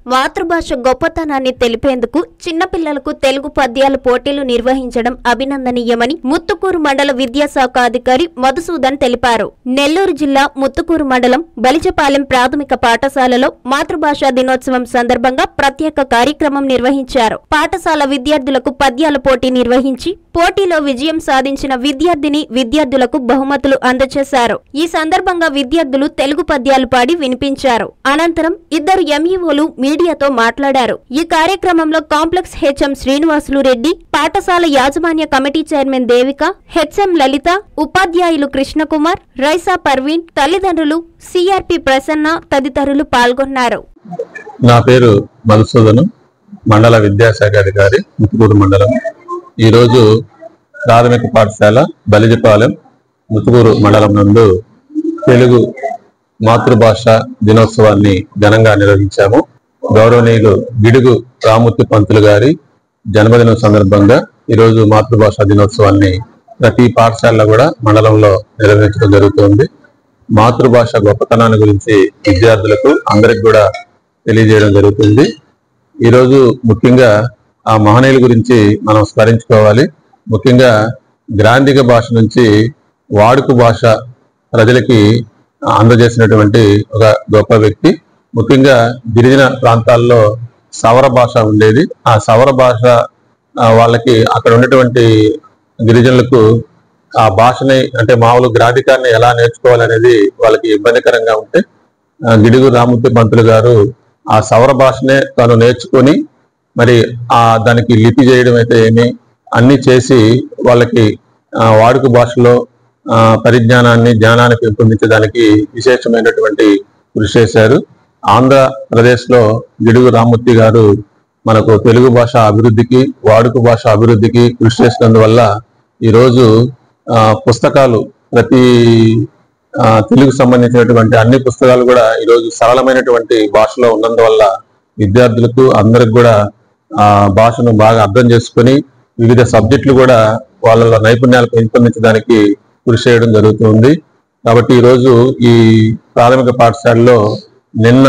మాతృభాష గొప్పతనాన్ని తెలిపేందుకు చిన్నపిల్లలకు తెలుగు పద్యాల పోటీలు నిర్వహించడం అభినందనీయమని ముత్తుకూరు మండల విద్యాశాఖ అధికారి మధుసూదన్ తెలిపారు. నెల్లూరు జిల్లా ముత్తుకూరు మండలం బలిజపాలెం ప్రాథమిక పాఠశాలలో మాతృభాషా దినోత్సవం సందర్భంగా ప్రత్యేక కార్యక్రమం నిర్వహించారు. పాఠశాల విద్యార్థులకు పద్యాల పోటీ నిర్వహించి పోటీలో విజయం సాధించిన విద్యార్థులకు బహుమతులు అందజేశారు. ఈ సందర్భంగా విద్యార్థులు తెలుగు పద్యాలు పాడి వినిపించారు. అనంతరం ఇద్దరు ఎంఈఓలు మీడియాతో మాట్లాడారు. ఈ కార్యక్రమంలో కాంప్లెక్స్ హెచ్ఎం శ్రీనివాసులు రెడ్డి, పాఠశాల యాజమాన్య committee chairman Devika, HM Lalitha, ఉపాధ్యాయులు కృష్ణకుమార్, రైసా పర్వీన్, తల్లిదండ్రులు, సిఆర్పి ప్రసన్న తదితరులు పాల్గొన్నారు. నా పేరు మధుసూదను, మండల విద్యాశాఖ అధికారి, ముత్తుకూరు మండలం. ఈరోజు ప్రాథమిక పాఠశాల బలిజపాలెం ముత్తుకూరు మండలం నందు తెలుగు మాతృభాష దినోత్సవాన్ని ఘనంగా నిర్వహించాము. గౌరవనీయులు గిడుగు రామూర్తి పంతులు గారి జన్మదినం సందర్భంగా ఈరోజు మాతృభాషా దినోత్సవాన్ని ప్రతి పాఠశాలలో కూడా మండలంలో నిర్వహించడం జరుగుతుంది. మాతృభాష గొప్పతనాన్ని గురించి విద్యార్థులకు అందరికి కూడా తెలియజేయడం జరుగుతుంది. ఈరోజు ముఖ్యంగా ఆ మహనీయుల గురించి మనం స్మరించుకోవాలి. ముఖ్యంగా గ్రాంధిక భాష నుంచి వాడుక భాష ప్రజలకి అందజేసినటువంటి ఒక గొప్ప వ్యక్తి. ముఖ్యంగా గిరిజన ప్రాంతాల్లో సవర భాష ఉండేది. ఆ సవర భాష వాళ్ళకి అక్కడ ఉన్నటువంటి గిరిజనులకు ఆ భాషని అంటే మామూలు గ్రాధికాన్ని ఎలా నేర్చుకోవాలనేది వాళ్ళకి ఇబ్బందికరంగా ఉంటే గిడుగు రామూర్తి పంతులు గారు ఆ సవర భాషనే తాను నేర్చుకొని మరి దానికి లిపి చేయడం అయితే ఏమి అన్ని చేసి వాళ్ళకి వాడుక భాషలో పరిజ్ఞానాన్ని జ్ఞానాన్ని పెంపొందించడానికి విశేషమైనటువంటి కృషి చేశారు. ఆంధ్రప్రదేశ్ లో గిడుగు రామూర్తి గారు మనకు తెలుగు భాష అభివృద్ధికి వాడుక భాష అభివృద్ధికి కృషి చేసినందువల్ల ఈరోజు పుస్తకాలు ప్రతి తెలుగు సంబంధించినటువంటి అన్ని పుస్తకాలు కూడా ఈరోజు సరళమైనటువంటి భాషలో ఉన్నందువల్ల విద్యార్థులకు అందరికి కూడా ఆ భాషను బాగా అర్థం చేసుకుని వివిధ సబ్జెక్టులు కూడా వాళ్ళ నైపుణ్యాలు పెంపొందించడానికి కృషి చేయడం జరుగుతుంది. కాబట్టి ఈరోజు ఈ ప్రాథమిక పాఠశాలలో నిన్న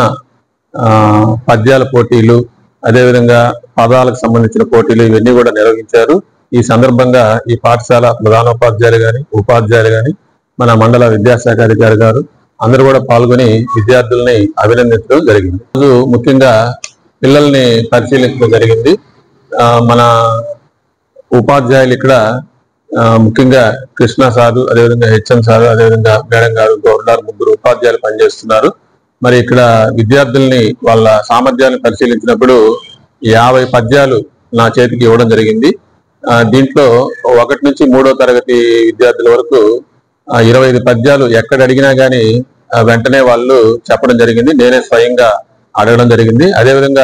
పద్యాల పోటీలు, అదేవిధంగా పదాలకు సంబంధించిన పోటీలు ఇవన్నీ కూడా నిర్వహించారు. ఈ సందర్భంగా ఈ పాఠశాల ప్రధానోపాధ్యాయులు కానీ ఉపాధ్యాయులు కానీ మన మండల విద్యాశాఖ అధికారి గారు అందరూ కూడా పాల్గొని విద్యార్థుల్ని అభినందించడం జరిగింది. రోజు ముఖ్యంగా పిల్లల్ని పరిశీలించడం జరిగింది. మన ఉపాధ్యాయులు ఇక్కడ ముఖ్యంగా కృష్ణ సారు, అదేవిధంగా హెచ్ఎం సారు, అదేవిధంగా మేడం గారు, గవర్నర్ ముగ్గురు ఉపాధ్యాయులు పనిచేస్తున్నారు. మరి ఇక్కడ విద్యార్థుల్ని వాళ్ళ సామర్థ్యాన్ని పరిశీలించినప్పుడు 50 పద్యాలు నా చేతికి ఇవ్వడం జరిగింది. దీంట్లో 1 నుంచి 3వ తరగతి విద్యార్థుల వరకు 25 పద్యాలు ఎక్కడ అడిగినా కానీ వెంటనే వాళ్ళు చెప్పడం జరిగింది. నేనే స్వయంగా అడగడం జరిగింది. అదేవిధంగా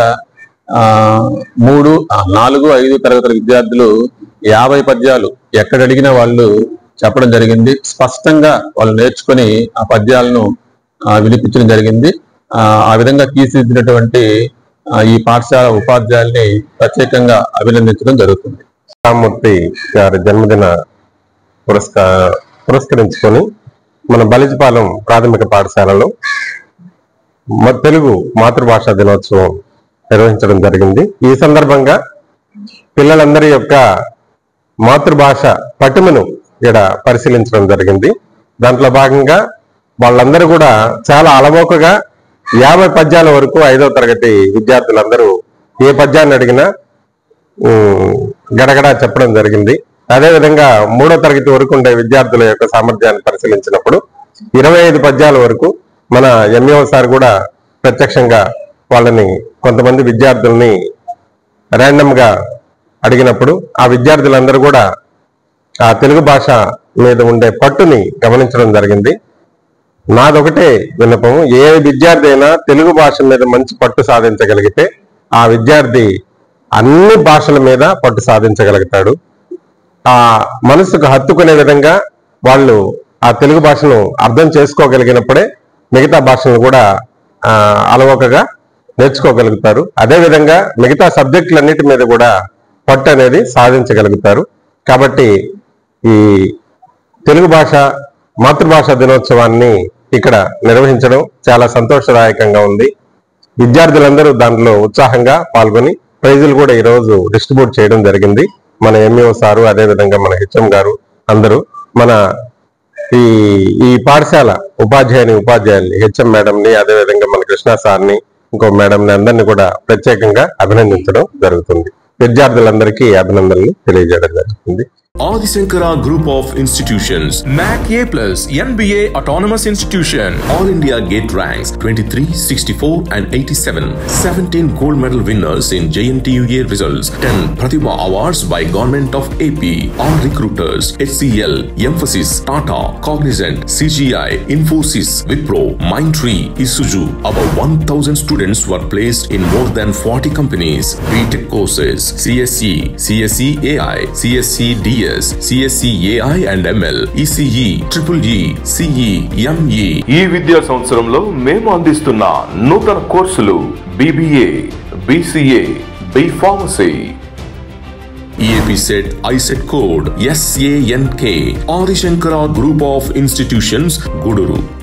3, 4, 5 తరగతుల విద్యార్థులు 50 పద్యాలు ఎక్కడ అడిగినా వాళ్ళు చెప్పడం జరిగింది. స్పష్టంగా వాళ్ళు నేర్చుకొని ఆ పద్యాలను వినిపించడం జరిగింది. ఆ విధంగా తీర్చిదిద్దినటువంటి ఈ పాఠశాల ఉపాధ్యాయుల్ని ప్రత్యేకంగా అభినందించడం జరుగుతుంది. రామూర్తి గారి జన్మదిన పురస్కరించుకొని మన బలిజపాలెం ప్రాథమిక పాఠశాలలో తెలుగు మాతృభాషా దినోత్సవం నిర్వహించడం జరిగింది. ఈ సందర్భంగా పిల్లలందరి యొక్క మాతృభాష పటిమను ఇక్కడ పరిశీలించడం జరిగింది. దాంట్లో భాగంగా వాళ్ళందరూ కూడా చాలా అలవోకగా 50 పద్యాల వరకు 5వ తరగతి విద్యార్థులందరూ ఏ పద్యాన్ని అడిగినా గడగడా చెప్పడం జరిగింది. అదేవిధంగా 3వ తరగతి వరకు ఉండే విద్యార్థుల యొక్క సామర్థ్యాన్ని పరిశీలించినప్పుడు 25 పద్యాల వరకు మన ఎంఈఓ సార్ కూడా ప్రత్యక్షంగా వాళ్ళని కొంతమంది విద్యార్థుల్ని ర్యాండమ్ గా అడిగినప్పుడు ఆ విద్యార్థులందరూ కూడా ఆ తెలుగు భాష మీద ఉండే పట్టుని గమనించడం జరిగింది. నాదొకటే విన్నపం, ఏ విద్యార్థి అయినా తెలుగు భాష మీద మంచి పట్టు సాధించగలిగితే ఆ విద్యార్థి అన్ని భాషల మీద పట్టు సాధించగలుగుతాడు. ఆ మనసుకు హత్తుకునే విధంగా వాళ్ళు ఆ తెలుగు భాషను అర్థం చేసుకోగలిగినప్పుడే మిగతా భాషలను కూడా అలవోకగా నేర్చుకోగలుగుతారు. అదేవిధంగా మిగతా సబ్జెక్టులన్నిటి మీద కూడా పట్టు అనేది సాధించగలుగుతారు. కాబట్టి ఈ తెలుగు భాష మాతృభాషా దినోత్సవాన్ని ఇక్కడ నిర్వహించడం చాలా సంతోషదాయకంగా ఉంది. విద్యార్థులందరూ దాంట్లో ఉత్సాహంగా పాల్గొని ప్రైజులు కూడా ఈ రోజు డిస్ట్రిబ్యూట్ చేయడం జరిగింది. మన ఎంఈఓ సారు, అదేవిధంగా మన హెచ్ఎం గారు అందరూ మన ఈ పాఠశాల ఉపాధ్యాయుల్ని హెచ్ఎం మేడంని, అదేవిధంగా మన కృష్ణ సార్ని, ఇంకో మేడంని అందరినీ కూడా ప్రత్యేకంగా అభినందించడం జరుగుతుంది. విద్యార్థులందరికీ అభినందనలు తెలియజేయడం జరుగుతుంది. Adi Shankara Group of Institutions, NAC A+, NBA Autonomous Institution, All India Gate ranks 23, 64 and 87, 17 gold medal winners in JNTUA results, 10 Pratibha Awards by Government of AP, all recruiters, HCL, Emphasis, Tata, Cognizant, CGI, Infosys, Wipro, Mindtree, Isuzu. About 1,000 students were placed in more than 40 companies. BTech courses, CSE, CSE AI, CSE DS, CSE AI and ML, ECE, EEE, CE, ME. ఈ విద్యా సంవత్సరంలో మేము అందిస్తున్న నూతన కోర్సులు BBA, BCA, B Pharmacy. EAP set ISET code SANK. Adi Shankara Group of Institutions, Guduru.